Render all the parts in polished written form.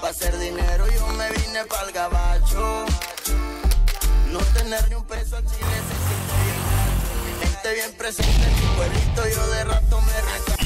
Pa' hacer dinero yo me vine pa'l gabacho. No tener ni un peso al chile se siente bien gacho. Mi mente bien presente en mi pueblito, yo de rato me recargo.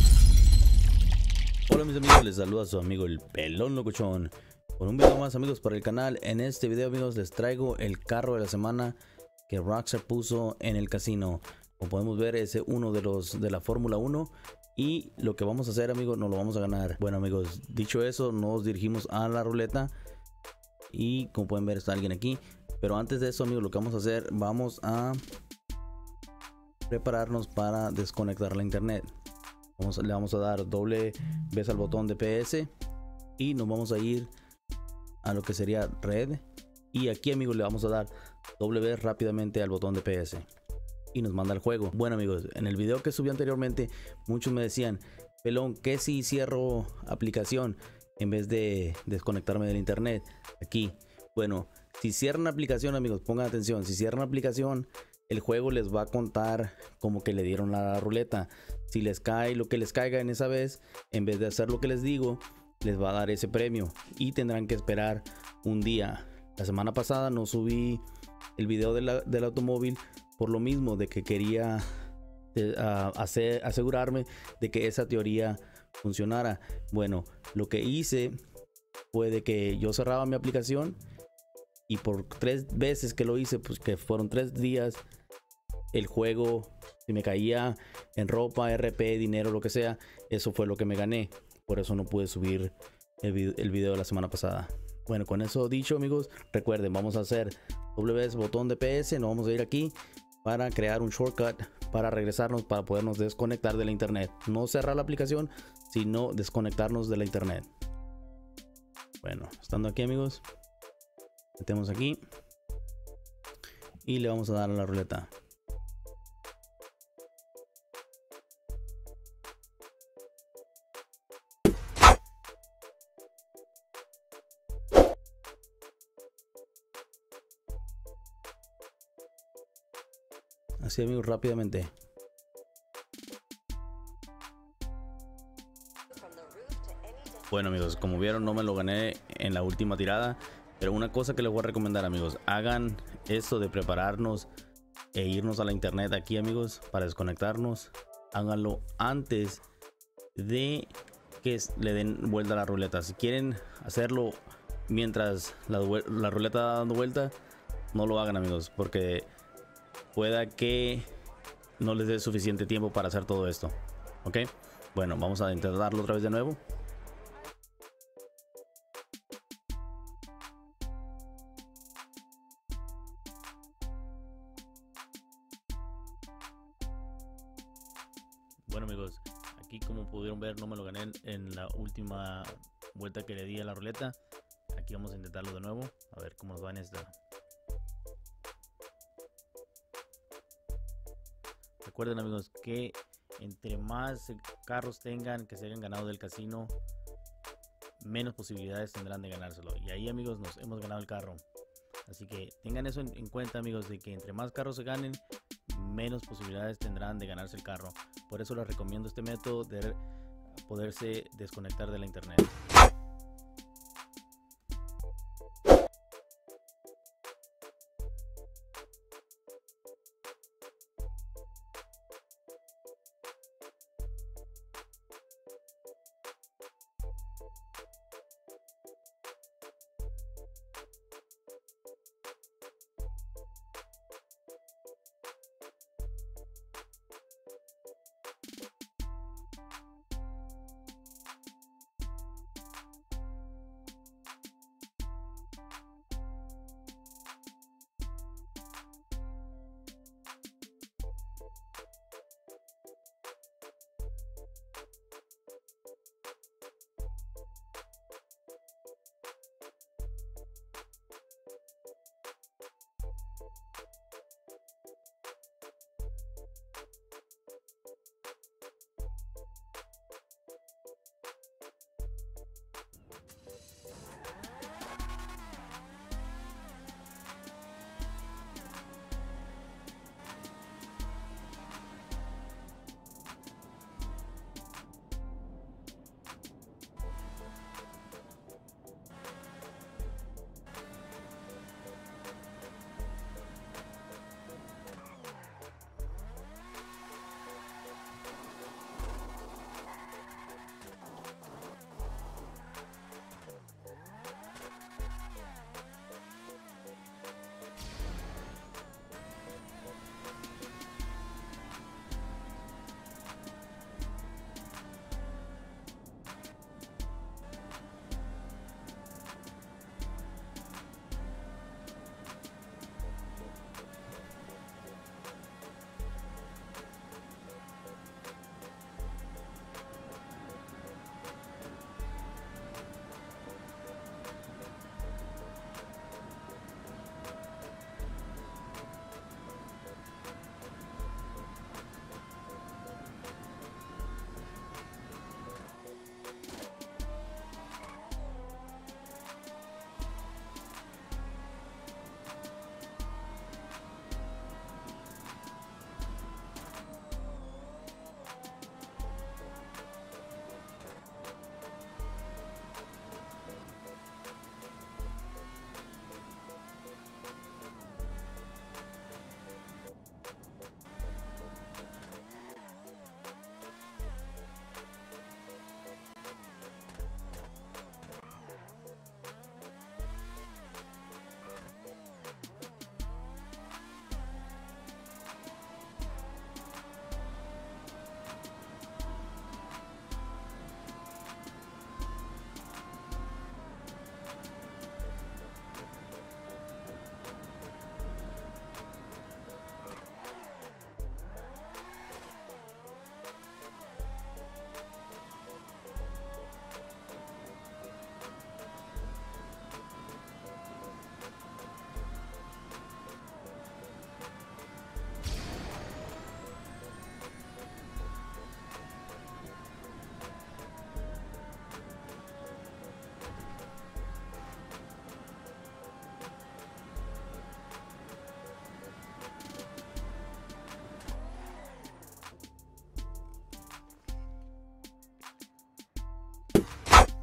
Hola mis amigos, les saluda su amigo el Pelón Locochón con un video más, amigos, para el canal. En este video, amigos, les traigo el carro de la semana que Rockstar puso en el casino. Como podemos ver, es uno de los de la Fórmula 1. Y lo que vamos a hacer, amigos, nos lo vamos a ganar. Bueno, amigos, dicho eso, nos dirigimos a la ruleta. Y como pueden ver, está alguien aquí. Pero antes de eso, amigos, lo que vamos a hacer, vamos a prepararnos para desconectar la internet. Le vamos a dar doble vez al botón de PS. Y nos vamos a ir a lo que sería red. Y aquí, amigos, le vamos a dar doble vez rápidamente al botón de PS. Y nos manda el juego. Bueno, amigos, en el video que subí anteriormente, muchos me decían: Pelón, ¿qué si cierro aplicación en vez de desconectarme del internet? Aquí, bueno, si cierran aplicación, amigos, pongan atención. Si cierran aplicación, el juego les va a contar como que le dieron la ruleta. Si les cae lo que les caiga en esa vez, en vez de hacer lo que les digo, les va a dar ese premio. Y tendrán que esperar un día. La semana pasada no subí el video del automóvil por lo mismo, de que quería asegurarme de que esa teoría funcionara. Bueno, lo que hice fue de que yo cerraba mi aplicación y por 3 veces que lo hice, pues que fueron 3 días, el juego, si me caía en ropa, RP, dinero, lo que sea, eso fue lo que me gané. Por eso no pude subir el video de la semana pasada. Bueno, con eso dicho, amigos, recuerden, vamos a hacer W botón de PS. Nos vamos a ir aquí para crear un shortcut para regresarnos, para podernos desconectar de la internet. No cerrar la aplicación, sino desconectarnos de la internet. Bueno, estando aquí, amigos, metemos aquí y le vamos a dar a la ruleta. Así, amigos, rápidamente. Bueno, amigos, como vieron, no me lo gané en la última tirada. Pero una cosa que les voy a recomendar, amigos: hagan esto de prepararnos e irnos a la internet aquí, amigos, para desconectarnos. Háganlo antes de que le den vuelta a la ruleta. Si quieren hacerlo mientras la ruleta va dando vuelta, no lo hagan, amigos, porque pueda que no les dé suficiente tiempo para hacer todo esto. Ok, bueno, vamos a intentarlo otra vez de nuevo. Bueno, amigos, aquí, como pudieron ver, no me lo gané en la última vuelta que le di a la ruleta. Aquí vamos a intentarlo de nuevo, a ver cómo nos va en esta. Recuerden, amigos, que entre más carros tengan que se hayan ganado del casino, menos posibilidades tendrán de ganárselo. Y ahí, amigos, nos hemos ganado el carro. Así que tengan eso en cuenta, amigos, de que entre más carros se ganen, menos posibilidades tendrán de ganarse el carro. Por eso les recomiendo este método de poderse desconectar de la internet.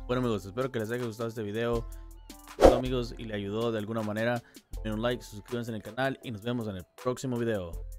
Bueno amigos, espero que les haya gustado este video. Bueno, amigos, y le ayudó de alguna manera. Den un like, suscríbanse en el canal y nos vemos en el próximo video.